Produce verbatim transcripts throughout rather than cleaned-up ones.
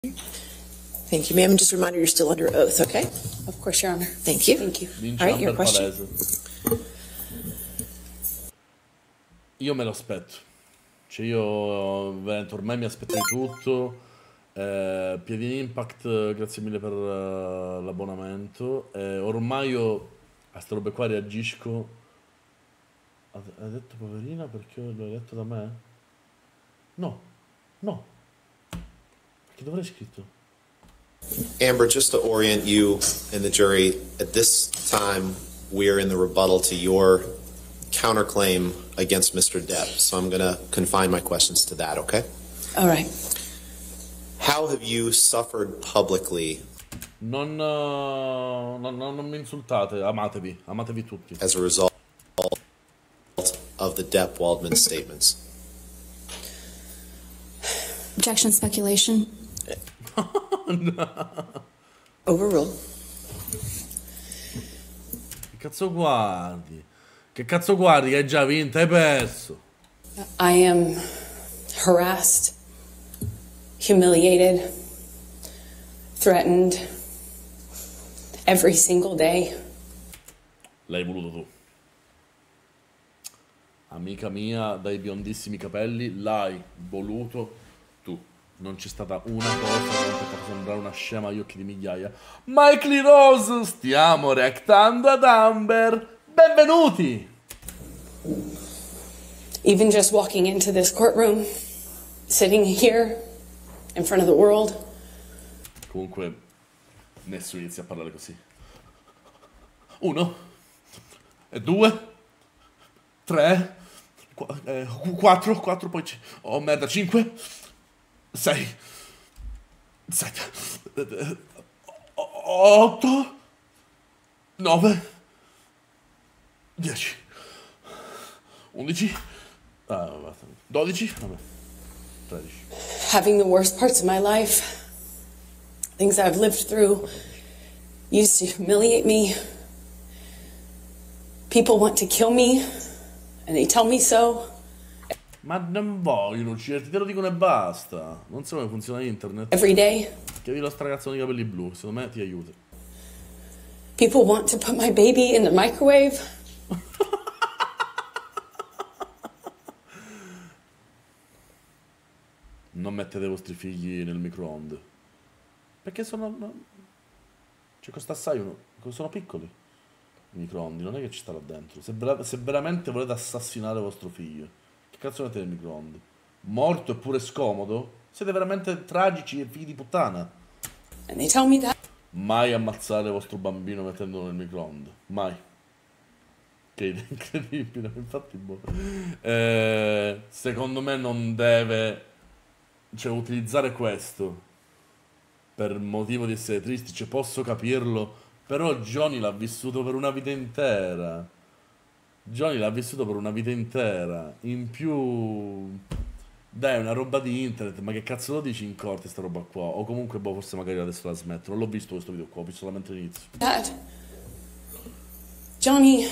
Thank you, ma'am. Just a reminder, you're still under oath, okay? Of course, Your Honor. Thank you. Thank you. All right, your question. Io me lo aspetto. Cioè io veramente ormai mi aspetto di tutto. Eh, Piedini Impact, grazie mille per uh, l'abbonamento. Eh, ormai io a ste robe qua reagisco. Hai detto poverina perché l'hai detto da me? No, no. Perché dovrei scritto? Amber, just to orient you and the jury, at this time we are in the rebuttal to your counterclaim against Mister Depp. So I'm going to confine my questions to that, okay? All right. How have you suffered publicly Non, uh, non, non, non mi insultate, amatevi, amatevi tutti. as a result of the Depp-Waldman statements? Objection, speculation. Overruled. Che cazzo guardi? Che cazzo guardi che hai già vinto, hai perso. I am harassed, humiliated, threatened every single day. L'hai voluto tu. Amica mia dai biondissimi capelli, l'hai voluto tu. Non c'è stata una cosa che non ti ha fatto sembrare una scema agli occhi di migliaia. Mikey Rose, stiamo reactando ad Amber. Benvenuti! Even just walking into this courtroom, sitting here in front of the world. Comunque, nessuno inizia a parlare così. Uno, e due, tre, qu- eh, quattro, quattro, poi c- oh merda, cinque, sei, sette, eh, otto, nove, dieci, undici, ah, basta, dodici, vabbè, tredici. Having the worst parts of my life, things I've lived through, used to humiliate me. People want to kill me, and they tell me so. Ma non vogliono ucciderti, te lo dicono e basta. Non so come funziona internet. Every day, Chiedi lo stragazzone di capelli blu, secondo me ti aiuta. people want to put my baby in the microwave. Non mettete i vostri figli nel microonde. Perché sono... no, cioè costa assai uno... sono piccoli i microondi, non è che ci sta là dentro. Se, vera- se veramente volete assassinare vostro figlio, che cazzo mettete nel microonde? Morto eppure scomodo? Siete veramente tragici e figli di puttana. And they tell me that. Mai ammazzare vostro bambino mettendolo nel microonde. Mai. Che idea incredibile, infatti boh. Eh, secondo me non deve... Cioè utilizzare questo per motivo di essere tristi, cioè posso capirlo, però Johnny l'ha vissuto per una vita intera. Johnny l'ha vissuto per una vita intera. In più... Dai, è una roba di internet, ma che cazzo lo dici in corte sta roba qua? O comunque, boh, forse magari adesso la smetto. Non l'ho visto questo video qua, ho visto solamente l'inizio. Dad, Johnny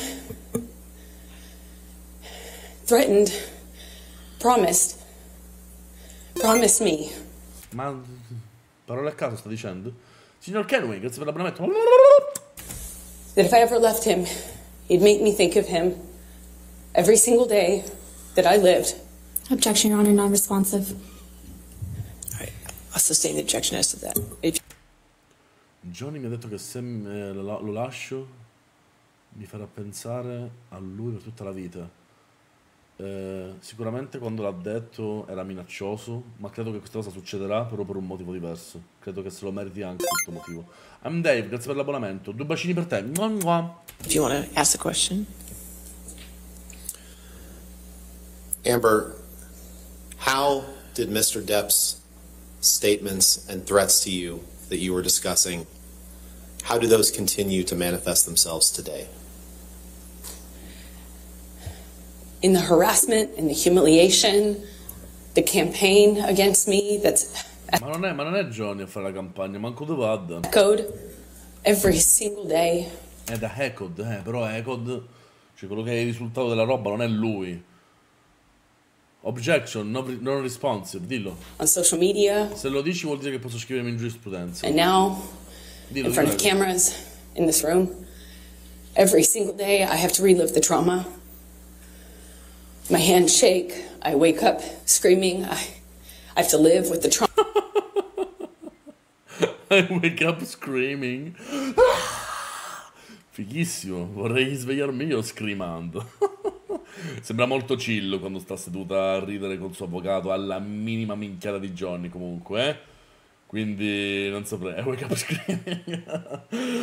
threatened, promised, promised me. Ma... Parole a caso sta dicendo? Signor Kenway, grazie per l'abbonamento. That if I ever left him, he'd make me think of him every single day that I lived. Objection, Your Honor, non-responsive. All right. I'll sustain the objection as to that. If Johnny mi ha detto che se eh, lo, lo lascio mi farà pensare a lui per tutta la vita. Eh, sicuramente quando l'ha detto era minaccioso, ma credo che questa cosa succederà però per un motivo diverso. Credo che se lo meriti anche questo motivo. I'm Dave, grazie per l'abbonamento. Due bacini per te. Mua mua. if you want to ask the question. Amber, how did Mister Depp's statements and threats to you that you were discussing, how do those continue to manifest themselves today? In the harassment and the humiliation, the campaign against me that's Ma non è, ma non è Johnny a fare la campagna, manco dove vada. echoed every single day. È da Ecod, eh, però Ecod, cioè quello che è il risultato della roba non è lui. Objection, no, non responsive, dillo. on social media, Se lo dici vuol dire che posso scrivermi in giurisprudenza. and now Dillo, in front of dillo. cameras in this room. Every single day, I have to relive the trauma. My hands shake. I wake up screaming. I, I have to live with the trauma. I wake up screaming. Fighissimo, vorrei svegliarmi io screamando. Sembra molto chill quando sta seduta a ridere col suo avvocato alla minima minchiata di Johnny comunque, eh? Quindi non saprei. I wake up screaming.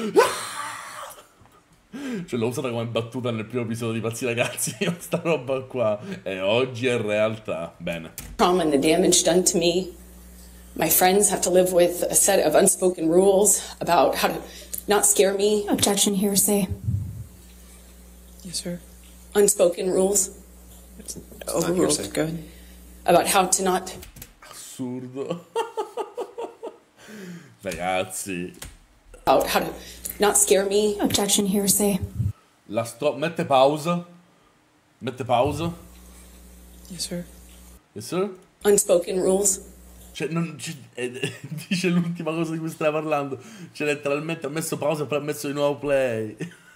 Cioè l'ho usata come battuta nel primo episodio di Pazzi Ragazzi, questa roba qua. E oggi è realtà. Bene. Trauma and the damage done to me. My friends have to live with a set of unspoken rules about how to not scare me. Objection, hearsay. Yes, sir. Unspoken rules Overruled. hearsay. Go ahead. about how to not Assurdo. Ragazzi. about how to not scare me. Objection, hearsay. La sto... Mette pausa. Mette pausa. Yes, sir. Yes, sir? Unspoken rules Cioè, non, c- eh, dice l'ultima cosa di cui stai parlando. Cioè, letteralmente ha messo pausa e poi ha messo di nuovo play.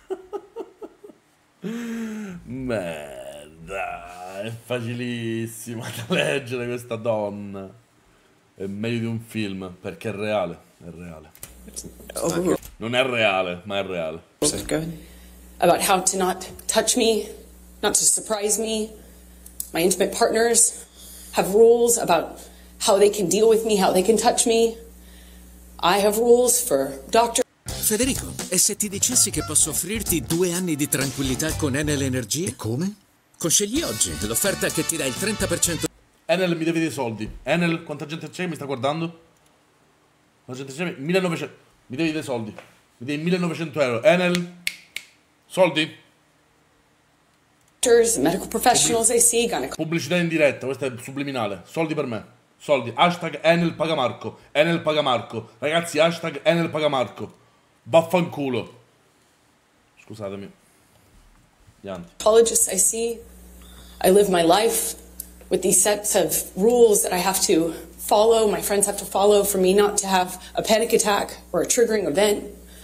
Merda, è facilissima da leggere questa donna. È meglio di un film, perché è reale. È reale. Overruled. Non è reale, ma è reale. Go ahead. about how to not touch me, not to surprise me. My intimate partners have rules about how they can deal with me, how they can touch me. I have rules for doctor. Federico, e se ti dicessi che posso offrirti due anni di tranquillità con Enel Energie? Come? Con Scegli Oggi, l'offerta che ti dà il trenta per cento. Enel mi devi dei soldi. Enel, quanta gente c'è che mi sta guardando? Quanta gente c'è? millenovecento. Mi devi dei soldi. Mi devi millenovecento euro. Enel, soldi. Doctors, medical professionals I see, gynecologists. Pubblicità in diretta, questa è subliminale. Soldi per me. Soldi. Hashtag Enel paga Marco. Enel paga Marco. Ragazzi, hashtag Enel paga Marco. Vaffanculo. Scusatemi. Yanti. I see. I live my life with these sets of rules that I have to follow, my friends have to follow for me not to have a panic attack or a triggering event.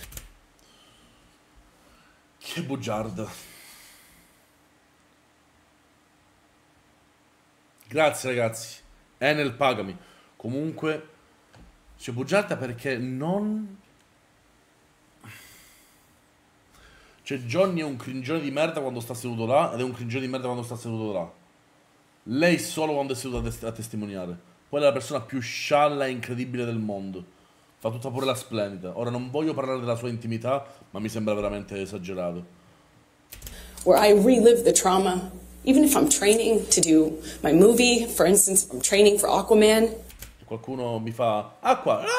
Che bugiarda. Grazie ragazzi. Enel pagami. Comunque c'è bugiarda perché non... Cioè Johnny è un cringione di merda quando sta seduto là ed è un cringione di merda quando sta seduto là. Lei solo quando è seduta a, tes- a testimoniare. Poi è la persona più scialla e incredibile del mondo. Fa tutta pure la splendida. Ora non voglio parlare della sua intimità, ma mi sembra veramente esagerato. Where I relive the trauma, even if I'm training to do my movie, for instance, if I'm training for Aquaman, Qualcuno mi fa acqua. Ah!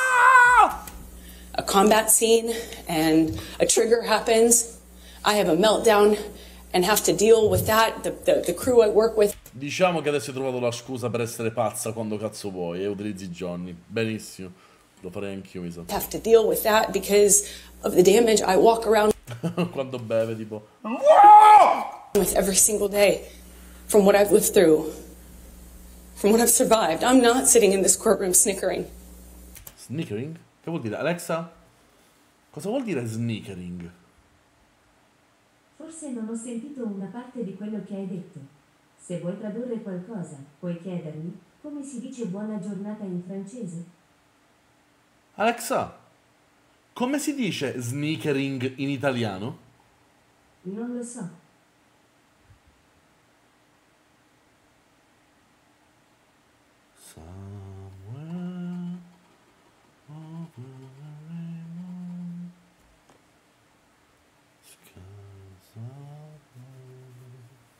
a combat scene, and a trigger happens, I have a meltdown and have to deal with that. The, the, the crew I work with Diciamo che adesso hai trovato la scusa per essere pazza quando cazzo vuoi e utilizzi Johnny. Benissimo. Lo farei anch'io, mi sa. have to deal with that because of the damage I walk around Quando beve, tipo... with every single day from what I've lived through, from what I've survived. I'm not sitting in this courtroom snickering. Sneakering? Che vuol dire? Alexa? Cosa vuol dire sneakering? Forse non ho sentito una parte di quello che hai detto. Se vuoi tradurre qualcosa, puoi chiedermi come si dice buona giornata in francese? Alexa, come si dice sneakering in italiano? Non lo so. Somewhere over the rainbow, skies are blue.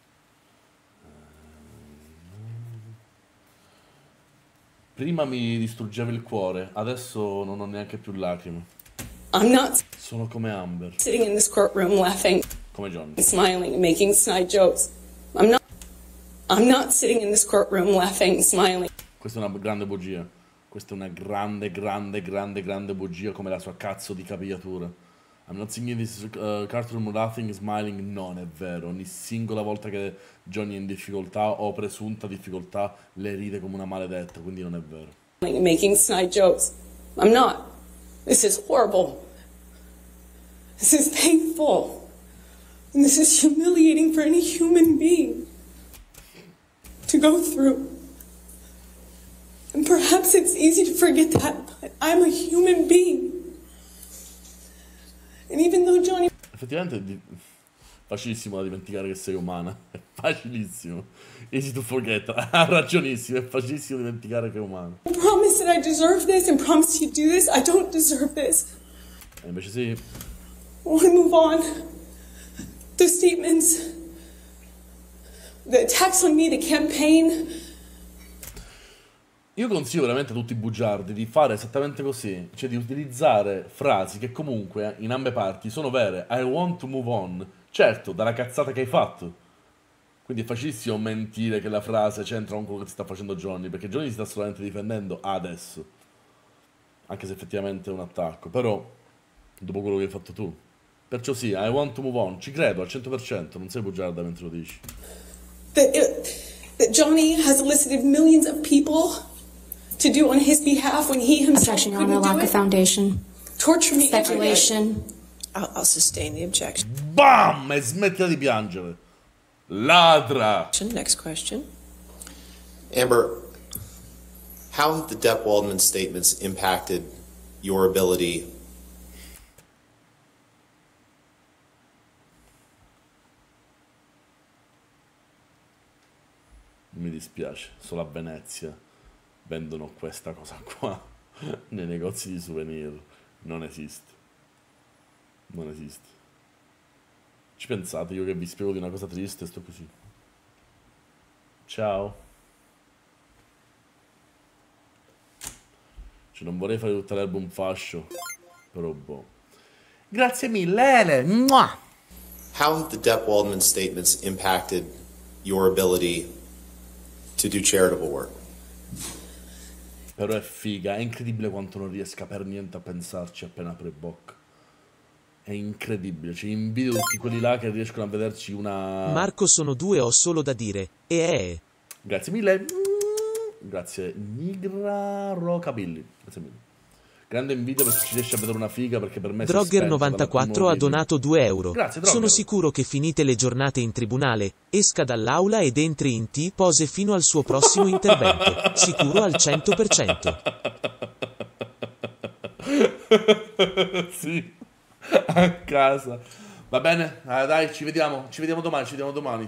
Prima mi distruggeva il cuore, adesso non ho neanche più lacrime. I'm not Sono come Amber, sitting in this courtroom laughing, come Johnny. smiling, and making snide jokes. I'm not. I'm not sitting in this courtroom laughing, smiling, Questa è una grande bugia. Questa è una grande, grande, grande, grande bugia come la sua cazzo di capigliatura. I'm not singing this uh, cartoon laughing, smiling. Non è vero. Ogni singola volta che Johnny è in difficoltà o presunta difficoltà, lei ride come una maledetta, quindi non è vero. Making snide jokes. I'm not. This is horrible. This is painful. And this is humiliating for any human being to go through. And perhaps it's easy to forget that, but I'm a human being. And even though Johnny... Effettivamente è di- facilissimo da dimenticare che sei umana. È facilissimo. Easy to forget. Ha ragionissimo, è facilissimo dimenticare che è umana. promise that I deserve this and promise you do this, I don't deserve this. E invece sì. I want to move on. The statements, the attacks on me, the campaign. Io consiglio veramente a tutti i bugiardi di fare esattamente così, cioè di utilizzare frasi che comunque in ambe parti sono vere. I want to move on. Certo, dalla cazzata che hai fatto. Quindi è facilissimo mentire che la frase c'entra con quello che ti sta facendo Johnny, perché Johnny si sta solamente difendendo adesso. Anche se effettivamente è un attacco, però dopo quello che hai fatto tu. Perciò sì, I want to move on, ci credo al cento per cento, non sei bugiarda mentre lo dici. That, it, that Johnny has elicited millions of people to do on his behalf when he himself Objection, Your Honor. couldn't do Lack it. of foundation. Torture me every day. Speculation. I'll, I'll sustain the objection. BAM! E smettila di piangere. Ladra! Next question. Amber, how have the Depp Waldman statements impacted your ability? Mi dispiace, solo a Venezia vendono questa cosa qua nei negozi di souvenir. Non esiste. Non esiste. Ci pensate, io che vi spiego di una cosa triste sto così. Ciao. Cioè non vorrei fare tutto l'album fascio, però boh. Grazie mille, Ele. Mua! How have the Depp Waldman statements impacted your ability to do charitable work? Però è figa, è incredibile quanto non riesca per niente a pensarci appena apre bocca. È incredibile, cioè invidio tutti quelli là che riescono a vederci una... Marco, sono due, ho solo da dire. E è... Grazie mille. Grazie Nigra Rockabilly. Grazie mille. Grande invidia perché ci riesce a vedere una figa, perché per me si è spenta Drogger dal novantaquattro primo ha video. donato due euro. Grazie, Drogger. Sono sicuro che finite le giornate in tribunale, esca dall'aula ed entri in T-pose fino al suo prossimo intervento. Sicuro al cento per cento. Sì, a casa. Va bene? Ah, dai, ci vediamo. Ci vediamo domani, ci vediamo domani.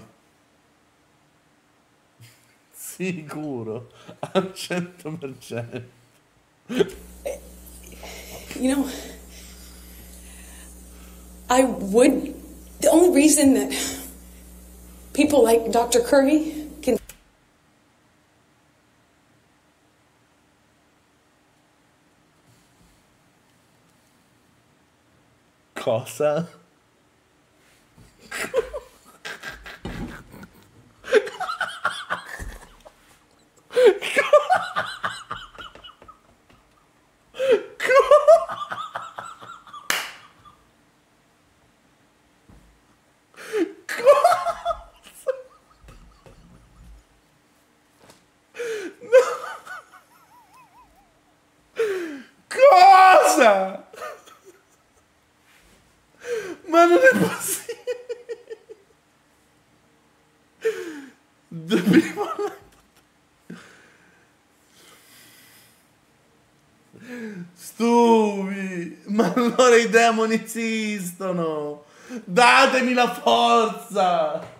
Sicuro, al cento per cento. You know, I would. The only reason that people like Doctor Kirby can Cosa? Cosa? Ma non è possibile. Dobbiamo... Stupi, ma allora i demoni esistono. Datemi la forza.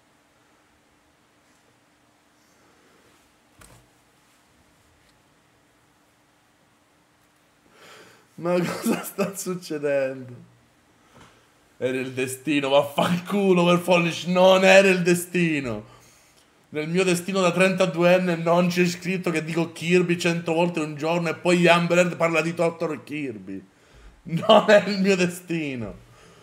Ma cosa sta succedendo? Era il destino, vaffanculo per Follish, non era il destino. Nel mio destino da trentaduenne non c'è scritto che dico Kirby cento volte un giorno e poi Amber Heard parla di Dottor Kirby. Non è il mio destino.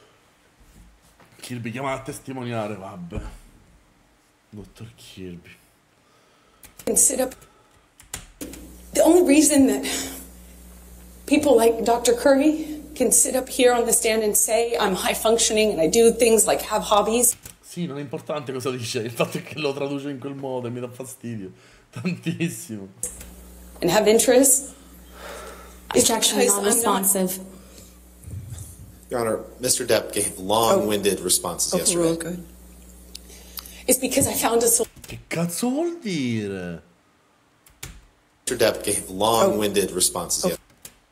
Kirby chiama a testimoniare, vabbè. Dottor Kirby. can sit up. The only reason that people like Doctor Kirby can can sit up here on the stand and say I'm high functioning and I do things like have hobbies. Sì, non è importante cosa dice, il fatto è che lo traduce in quel modo e mi dà fastidio. Tantissimo. And have interests. It's Objection because I'm not- non-responsive. Your Honor, Mister Depp gave long-winded responses yesterday. Overruled, good. It's because I found a solution. Che cazzo vuol dire? Mister Depp gave long-winded responses yesterday.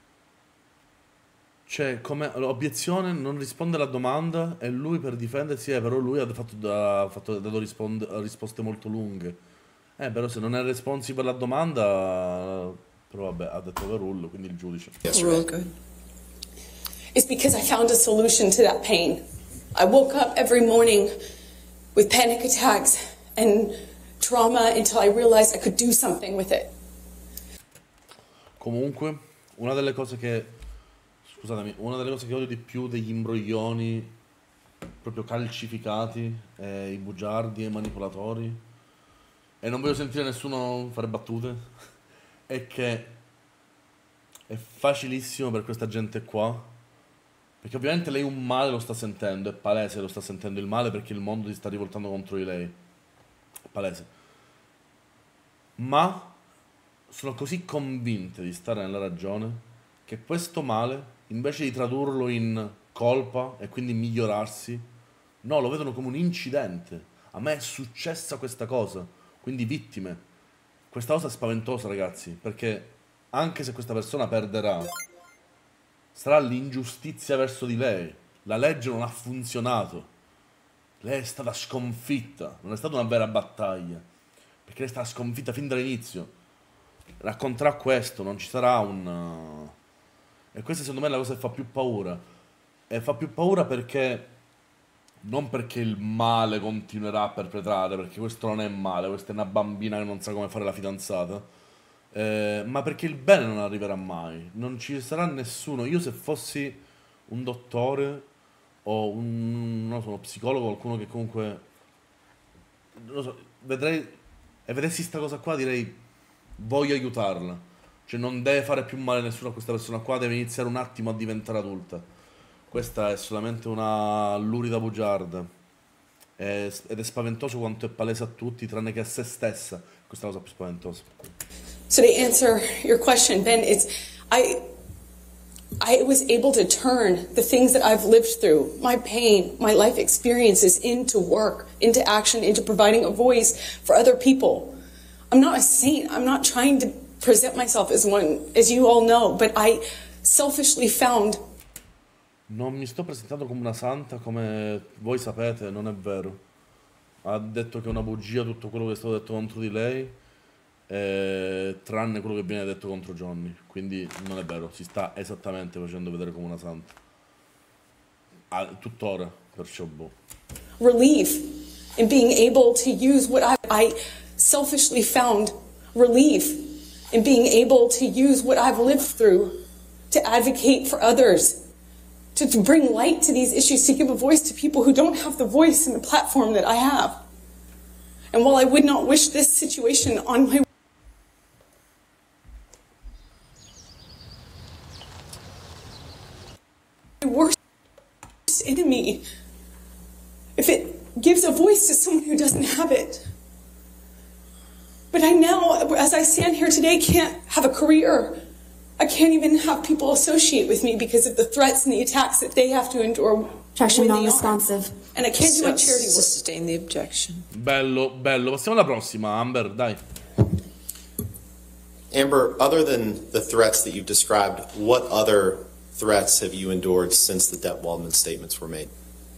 Cioè, come l'obiezione non risponde alla domanda e lui per difendersi, eh, però lui ha fatto, ha fatto- ha dato risponde- risposte molto lunghe. Eh, però se non è responsive alla domanda, però vabbè, ha detto overrule, quindi il giudice. Overruled, good. It's because I found a solution to that pain. I woke up every morning with panic attacks and trauma until I realized I could do something with it. Comunque, una delle cose che, scusatemi, una delle cose che odio di più degli imbroglioni proprio calcificati, e i bugiardi e i manipolatori, e non voglio sentire nessuno fare battute, è che è facilissimo per questa gente qua, perché ovviamente lei un male lo sta sentendo, è palese che lo sta sentendo il male perché il mondo si sta rivoltando contro di lei, è palese. Ma sono così convinte di stare nella ragione che questo male, invece di tradurlo in colpa e quindi migliorarsi, no, lo vedono come un incidente. A me è successa questa cosa, quindi vittime. Questa cosa è spaventosa, ragazzi, perché anche se questa persona perderà, sarà l'ingiustizia verso di lei. La legge non ha funzionato. Lei è stata sconfitta, non è stata una vera battaglia, perché lei è stata sconfitta fin dall'inizio. Racconterà questo, non ci sarà un... E questa secondo me è la cosa che fa più paura. E fa più paura perché... non perché il male continuerà a perpetrare, perché questo non è male, questa è una bambina che non sa come fare la fidanzata, eh, ma perché il bene non arriverà mai, non ci sarà nessuno. Io se fossi un dottore o un, non lo so, uno psicologo, qualcuno che comunque, non lo so, vedrei e vedessi sta cosa qua, direi voglio aiutarla, cioè non deve fare più male a nessuno a questa persona qua, deve iniziare un attimo a diventare adulta. Questa è solamente una lurida bugiarda. È- ed è spaventoso quanto è palese a tutti, tranne che a se stessa. Questa è la cosa più spaventosa. So to answer your question, Ben, it's I I was able to turn the things that I've lived through, my pain, my life experiences, into work, into action, into providing a voice for other people. I'm not a saint. I'm not trying to present myself as one, as you all know, but I selfishly found Non mi sto presentando come una santa, come voi sapete, non è vero. Ha detto che è una bugia tutto quello che è stato detto contro di lei, eh, tranne quello che viene detto contro Johnny. Quindi non è vero, si sta esattamente facendo vedere come una santa. Ah, tuttora, perciò boh. relief in being able to use what I, I selfishly found relief in being able to use what I've lived through to advocate for others, to, to bring light to these issues, to give a voice to people who don't have the voice and the platform that I have. And while I would not wish this situation on my worst enemy, if it gives a voice to someone who doesn't have it. But I now, as I stand here today, can't have a career. I can't even have people associate with me because of the threats and the attacks that they have to endure. Objection when they are. non-responsive. And I can't do my charity work. Sustain the objection. Bello, bello. Passiamo alla prossima, Amber, dai. Amber, other than the threats that you've described, what other threats have you endured since the Depp Waldman statements were made?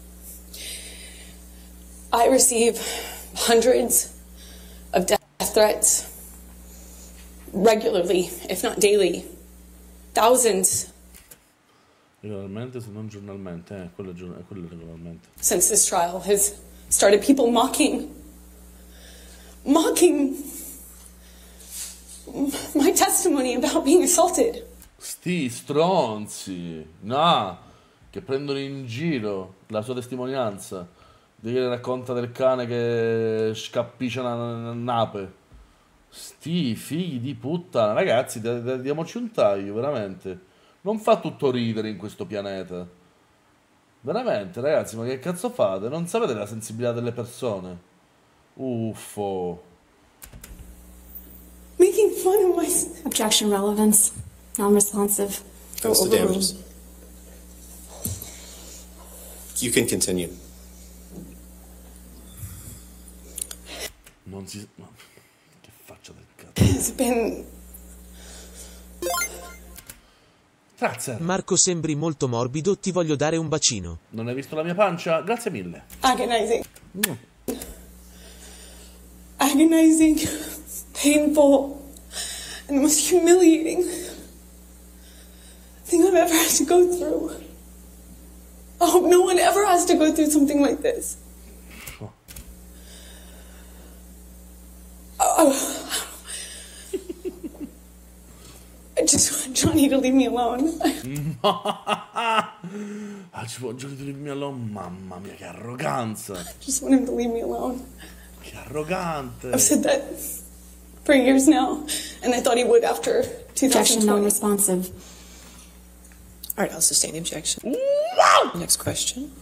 I receive hundreds of death threats regularly, if not daily. Thousands Regolarmente, se non giornalmente, eh, quello è, gior- è quello regolarmente. since this trial has started. People mocking, mocking my testimony about being assaulted. Sti stronzi, no, che prendono in giro la sua testimonianza, di che racconta del cane che scappicia una nape. Sti figli di puttana, ragazzi, da- da- diamoci un taglio, veramente. Non fa tutto ridere in questo pianeta. Veramente, ragazzi, ma che cazzo fate? Non sapete la sensibilità delle persone? Uffo. Making fun of my... Objection relevance. Non-responsive. Goes to damages. You can continue. Non si... ma- Che faccia del cazzo. Has been Grazie. Marco, sembri molto morbido, ti voglio dare un bacino. Non hai visto la mia pancia? Grazie mille. agonizing. Mm. Agonizing, painful, and the most humiliating thing I've ever had to go through. I hope no one ever has to go through something like this. Oh. I just want Johnny to leave me alone. Ah, ci vuole Johnny to leave me alone. Mamma mia, che arroganza. I just want him to leave me alone. Che arrogante. I've said that for years now, and I thought he would after Objection twenty twenty. non-responsive. All right, I'll sustain the objection. Wow! Next question.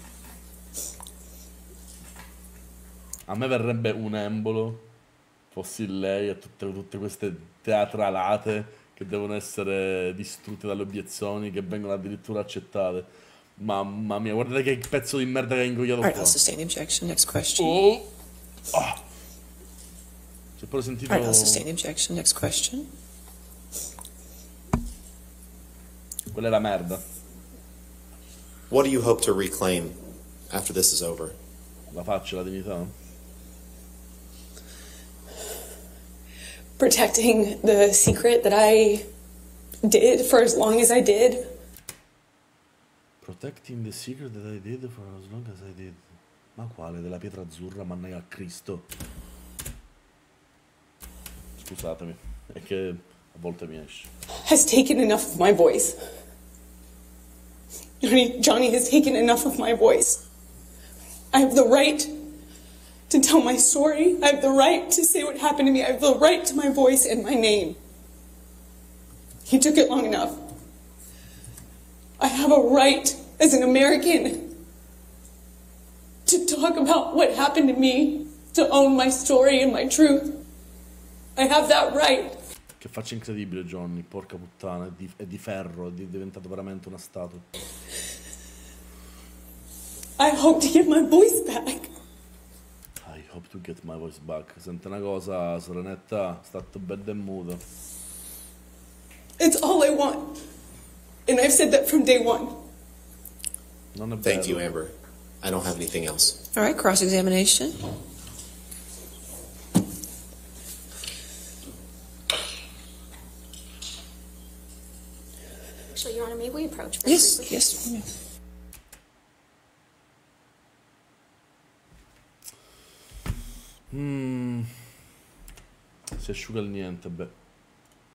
A me verrebbe un embolo, fossi lei, a tutte, tutte queste teatralate che devono essere distrutte dalle obiezioni, che vengono addirittura accettate. Mamma mia, guardate che pezzo di merda che ha ingoiato All right, qua. I'll sustain the objection. Next question. Oh. Ah. C'è pure sentito... All right, I'll sustain the objection. Next question. Quella è la merda. What do you hope to reclaim after this is over? La faccia, la dignità. Protecting the secret that I did for as long as I did. Protecting the secret that I did for as long as I did. Ma quale? Della pietra azzurra? Mannaia a Cristo. Scusatemi, è che a volte mi esce. Has taken enough of my voice. Johnny, Johnny has taken enough of my voice. I have the right to tell my story. I have the right to say what happened to me. I have the right to my voice and my name. He took it long enough. I have a right as an American to talk about what happened to me, to own my story and my truth. I have that right. Che faccia incredibile Johnny, porca puttana, è di, è di ferro, è, di- è diventato veramente una statua. I hope to get my voice back. I hope to get my voice back. Sente una cosa, Serenetta, state bella e muta. It's all I want. And I've said that from day one. Non è vero. Thank you, Amber. I don't have anything else. All right, cross-examination. Actually, Your Honor, may we approach? very Yes, briefly? yes. Mm. Si asciuga il niente, beh.